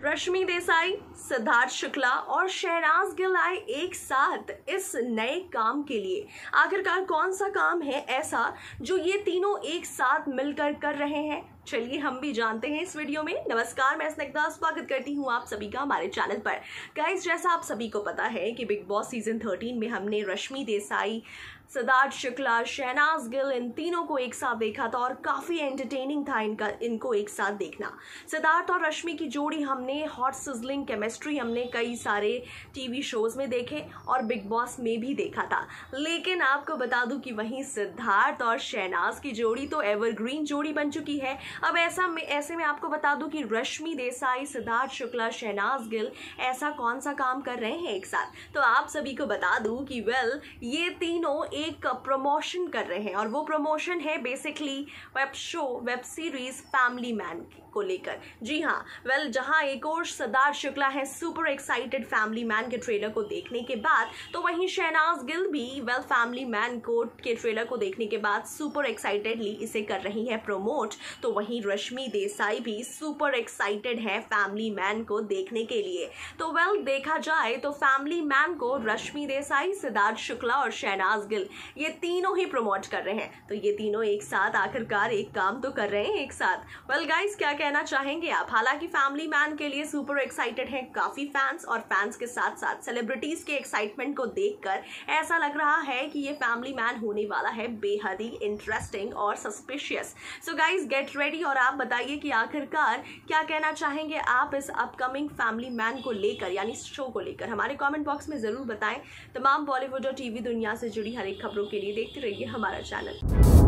रश्मि देसाई, सिद्धार्थ शुक्ला और शहनाज गिल आए एक साथ इस नए काम के लिए। आखिरकार कौन सा काम है ऐसा जो ये तीनों एक साथ मिलकर कर रहे हैं, चलिए हम भी जानते हैं इस वीडियो में। नमस्कार, मैं स्निग्धा स्वागत करती हूँ आप सभी का हमारे चैनल पर। गाइस, जैसा आप सभी को पता है कि बिग बॉस सीजन 13 में हमने रश्मि देसाई, सिद्धार्थ शुक्ला, शहनाज गिल इन तीनों को एक साथ देखा था और काफ़ी एंटरटेनिंग था इनको एक साथ देखना। सिद्धार्थ और रश्मि की जोड़ी हमने हॉट सिजलिंग केमिस्ट्री हमने कई सारे टीवी शोज में देखे और बिग बॉस में भी देखा था। लेकिन आपको बता दूं कि वहीं सिद्धार्थ और शहनाज की जोड़ी तो एवरग्रीन जोड़ी बन चुकी है। अब ऐसे में आपको बता दूं कि रश्मि देसाई, सिद्धार्थ शुक्ला, शहनाज गिल ऐसा कौन सा काम कर रहे हैं एक साथ। तो आप सभी को बता दूं कि ये तीनों एक प्रमोशन कर रहे हैं और वो प्रमोशन है basically web series family man को लेकर। जी हाँ, जहां एक और सिद्धार्थ शुक्ला है सुपर एक्साइटेड फैमिली मैन के ट्रेलर को देखने के बाद, तो वहीं शहनाज गिल भी फैमिली मैन के ट्रेलर को देखने के बाद सुपर एक्साइटेडली इसे कर रही है प्रमोट। तो वहीं रश्मि देसाई भी सुपर एक्साइटेड है फैमिली मैन को देखने के लिए। तो देखा जाए तो फैमिली मैन को रश्मि देसाई, सिद्धार्थ शुक्ला और शहनाज गिल ये तीनों ही प्रमोट कर रहे हैं। तो ये तीनों एक साथ आखिरकार एक काम तो कर रहे हैं एक साथ। गाइस, क्या कहना चाहेंगे आप? हालांकि फैमिली मैन के लिए सुपर एक्साइटेड हैं काफी फैंस, और फैंस के साथ साथ सेलिब्रिटीज के एक्साइटमेंट को देखकर ऐसा लग रहा है कि ये फैमिली मैन होने वाला है बेहद ही इंटरेस्टिंग और suspicious. So guys, get ready और आप बताइए कि आखिरकार क्या कहना चाहेंगे आप इस अपकमिंग फैमिली मैन को लेकर, यानी शो को लेकर। हमारे कमेंट बॉक्स में जरूर बताएं। तमाम बॉलीवुड और टीवी दुनिया से जुड़ी हर एक खबरों के लिए देखते रहिए हमारा चैनल।